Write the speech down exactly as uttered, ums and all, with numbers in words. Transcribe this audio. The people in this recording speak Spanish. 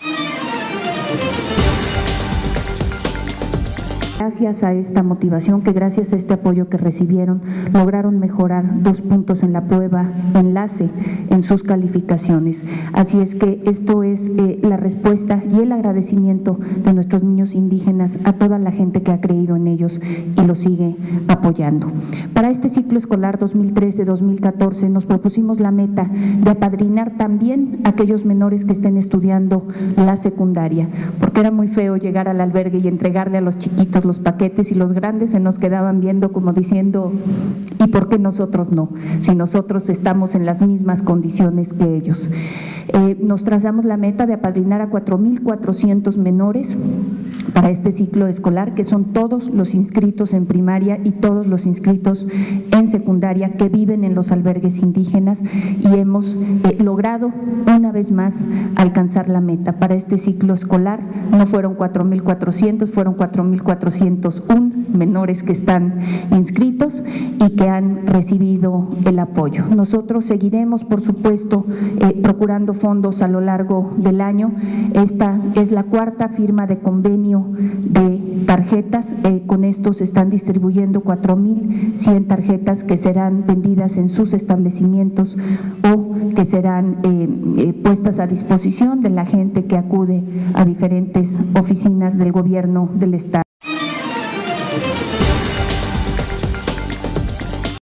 Gracias a esta motivación, que gracias a este apoyo que recibieron, lograron mejorar dos puntos en la prueba enlace en sus calificaciones. Así es que esto es eh, la respuesta y el agradecimiento de nuestros niños indígenas a toda la gente que ha creído en ellos y los sigue apoyando. Para este ciclo escolar dos mil trece dos mil catorce nos propusimos la meta de apadrinar también a aquellos menores que estén estudiando la secundaria, porque era muy feo llegar al albergue y entregarle a los chiquitos los paquetes y los grandes se nos quedaban viendo como diciendo, ¿y por qué nosotros no? Si nosotros estamos en las mismas condiciones que ellos. Eh, nos trazamos la meta de apadrinar a cuatro mil cuatrocientos menores para este ciclo escolar, que son todos los inscritos en primaria y todos los inscritos en secundaria que viven en los albergues indígenas, y hemos eh, logrado una vez más alcanzar la meta. Para este ciclo escolar no fueron cuatro mil cuatrocientos, fueron cuatro mil cuatrocientos uno menores que están inscritos y que han recibido el apoyo. Nosotros seguiremos, por supuesto, eh, procurando fondos a lo largo del año. Esta es la cuarta firma de convenio de tarjetas. Eh, con esto se están distribuyendo cuatro mil cien tarjetas que serán vendidas en sus establecimientos o que serán eh, eh, puestas a disposición de la gente que acude a diferentes oficinas del gobierno del Estado.